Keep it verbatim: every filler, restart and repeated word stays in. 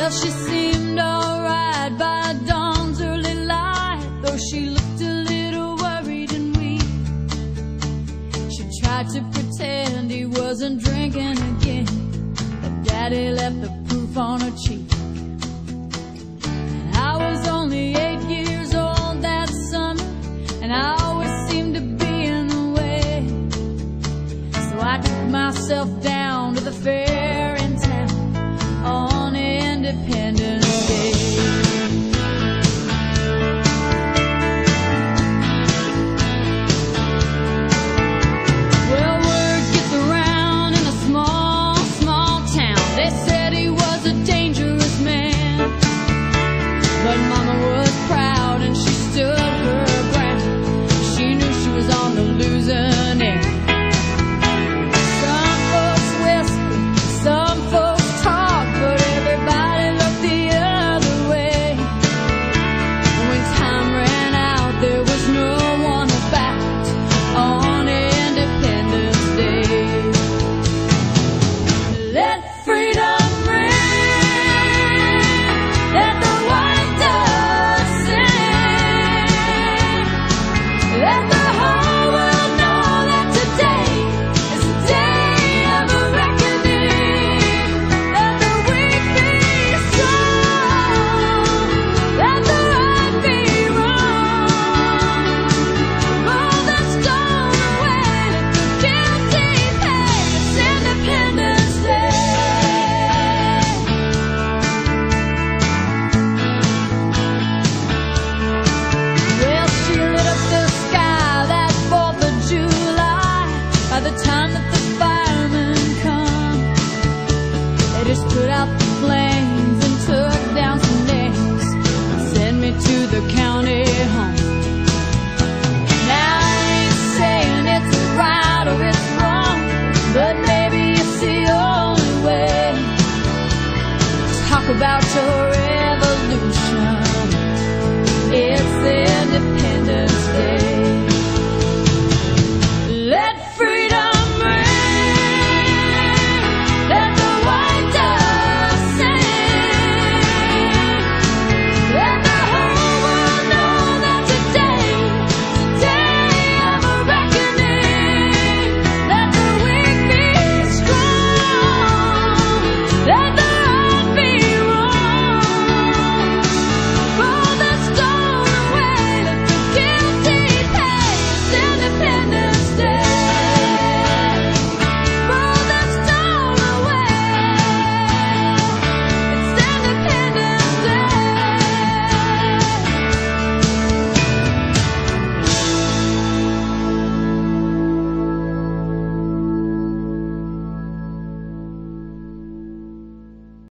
Well, she seemed alright by dawn's early light, though she looked a little worried and weak. She tried to pretend he wasn't drinking again, but Daddy left the proof on her cheek. And I was only eight years old that summer, and I always seemed to be in the way. So I took myself down to the fair in town on Independence Day. Well, word gets around in a small, small town. They said he was a dangerous man, but Mama was proud and she stood her ground. She knew she was on the losing end. Some folks whisper, some folks talk, but everybody looked the other way. And when time ran out, there was no one about on Independence Day. Let freedom ring, let the white dove sing, let the